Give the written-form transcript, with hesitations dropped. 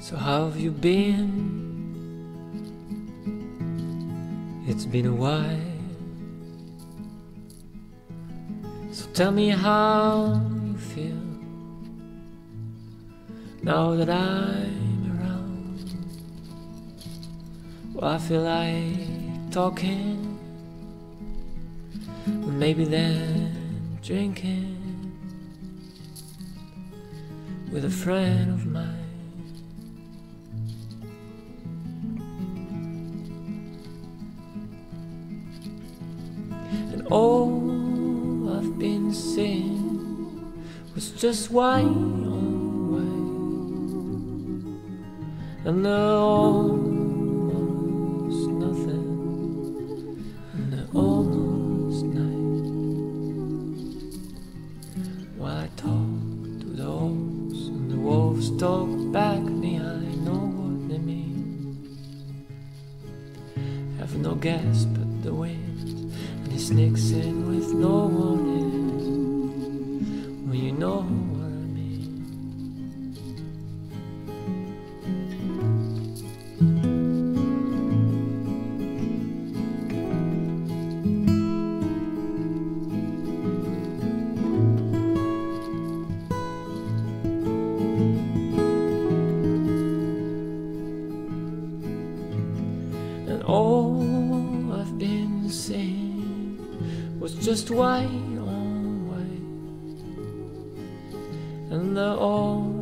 So how have you been? It's been a while. So tell me how you feel now that I'm around. Well, I feel like talking, maybe then drinking with a friend of mine. And all I've been seeing was just white on white, and they're almost nothing, and they're almost night. While I talk to the wolves, and the wolves talk back at me, I know what they mean. Have no guess but the wind, and he sneaks in with no warning. Well, you know what I mean. And all I've been seeing was just white on white, and they're all